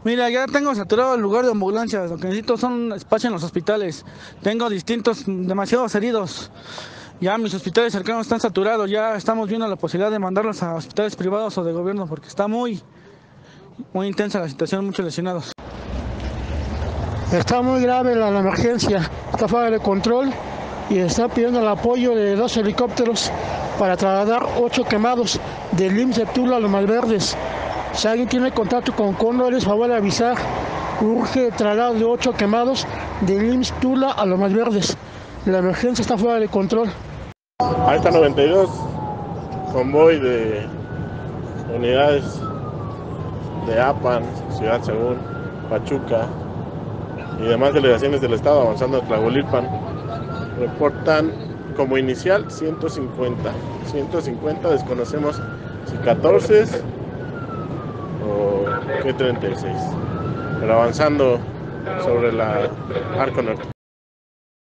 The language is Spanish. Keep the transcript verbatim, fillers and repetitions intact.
Mira, ya tengo saturado el lugar de ambulancias. Lo que necesito son espacio en los hospitales. Tengo distintos, demasiados heridos. Ya mis hospitales cercanos están saturados. Ya estamos viendo la posibilidad de mandarlos a hospitales privados o de gobierno porque está muy, muy intensa la situación, muchos lesionados. Está muy grave la, la emergencia, está fuera de control y está pidiendo el apoyo de dos helicópteros para trasladar ocho quemados del I M S S de Tula a Los Malverdes. Si alguien tiene contacto con Cóndores, favor de avisar. Urge traslado de ocho quemados del I M S S Tula a Los Malverdes. La emergencia está fuera de control. Alta noventa y dos, convoy de unidades de APAN, Ciudad Según, Pachuca y demás delegaciones del estado avanzando a Tlahuelilpan. Reportan como inicial ciento cincuenta, ciento cincuenta, desconocemos si catorce o qué treinta y seis, pero avanzando sobre la Arco Norte.